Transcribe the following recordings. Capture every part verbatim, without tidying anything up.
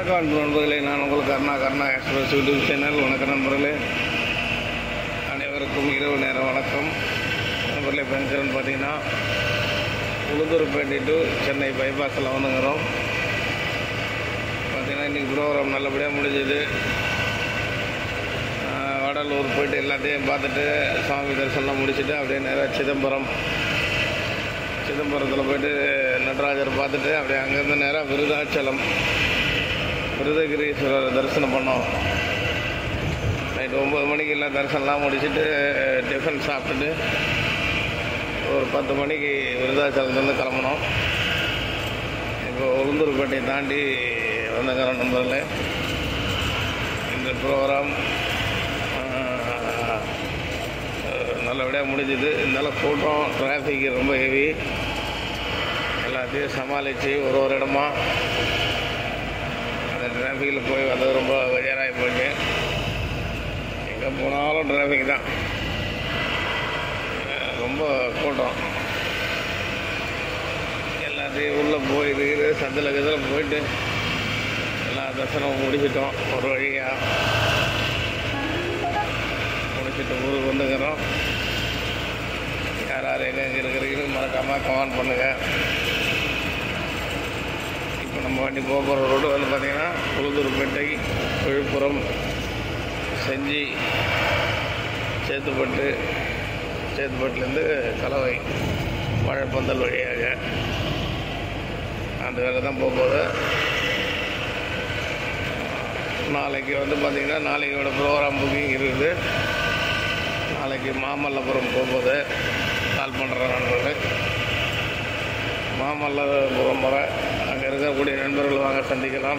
வணக்கம் அன்பு நண்பர்களே, நான் உங்களுக்கு Karuna Karuna express YouTube channel. வணக்கம் நண்பர்களே, அனைவருக்கும் இரவு நேரம் வணக்கம் நண்பர்களே. பென்ஷன் பார்த்தீங்கன்னா உளுந்தூர்பேட்டை டு சென்னை பைபாஸில் வந்துங்கிறோம். பார்த்தீங்கன்னா இன்றைக்கி ப்ரோக்ராம் நல்லபடியாக முடிஞ்சது. வடலூர் போய்ட்டு எல்லாத்தையும் பார்த்துட்டு சுவாமி தரிசனம் முடிச்சுட்டு அப்படியே நேராக சிதம்பரம் சிதம்பரத்தில் போய்ட்டு நடராஜர் பார்த்துட்டு அப்படியே அங்கேருந்து நேராக விருதாச்சலம் விருதகிரீஸ்வரர் தரிசனம் பண்ணோம். நைட்டு ஒம்பது மணிக்கு எல்லாம் தரிசனம்லாம் முடிச்சுட்டு டிஃபன் சாப்பிட்டுட்டு ஒரு பத்து மணிக்கு விருதாச்சலத்துலேருந்து கிளம்புனோம். இப்போ உளுந்தூர்பேட்டையை தாண்டி வந்துக்கிறோம் நண்பர்களே. இந்த ப்ரோக்ராம் நல்லபடியாக முடிஞ்சுது. இருந்தாலும் கூட்டம் டிராஃபிக் ரொம்ப ஹெவி. எல்லாத்தையும் சமாளித்து ஒரு ஒரு இடமா அந்த டிராஃபிக்கில் போய் வந்தது ரொம்ப வெறியராகி போயிட்டு. எங்கே போனாலும் டிராஃபிக் தான், ரொம்ப கூட்டம். எல்லாத்தையும் உள்ளே போயிருக்கு சந்தில் கதில் போயிட்டு எல்லா தரிசனமும் முடிச்சிட்டோம். ஒரு வழியாக முடிச்சுட்டு ஊருக்கு வந்துக்கிறோம். யார் யார் எங்கே எங்கே இருக்கிறீங்கன்னு மறக்காமல் கமெண்ட் பண்ணுங்கள். இப்போ நம்ம வண்டி போக போகிற ரோடு வந்து பார்த்திங்கன்னா உளுந்தூர்பேட்டை, விழுப்புரம், செஞ்சி, சேத்துப்பட்டு, சேத்துப்பட்டுலேருந்து கலவை வாழைப்பந்தல் வழியாக அந்த வேலை தான் போகும்போது. நாளைக்கு வந்து பார்த்திங்கன்னா நாளைக்கோட ப்ரோக்ராம் புக்கிங் இருக்குது. நாளைக்கு மாமல்லபுரம் போகும்போது கால் பண்ணுற நண்பர்கள் மாமல்லபுரம் வர அங்கே இருக்கக்கூடிய நண்பர்கள் வாங்க சந்திக்கலாம்.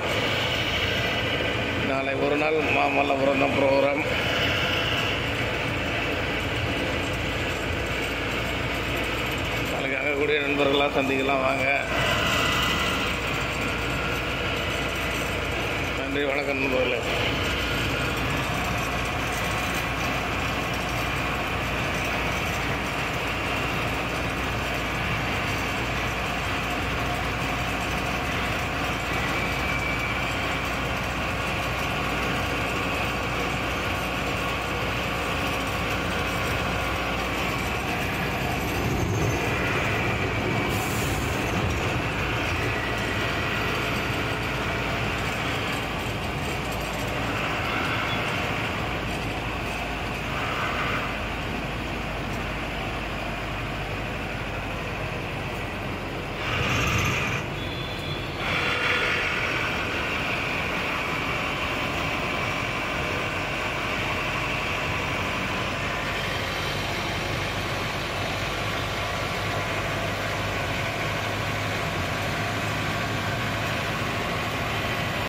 நாளை ஒரு நாள் மாமல்லபுரம் தான் ப்ரோக்ராம். நாளைக்கு அங்கே கூடிய நண்பர்களாக சந்திக்கலாம் வாங்க. நன்றி, வணக்கம் நண்பர்களே.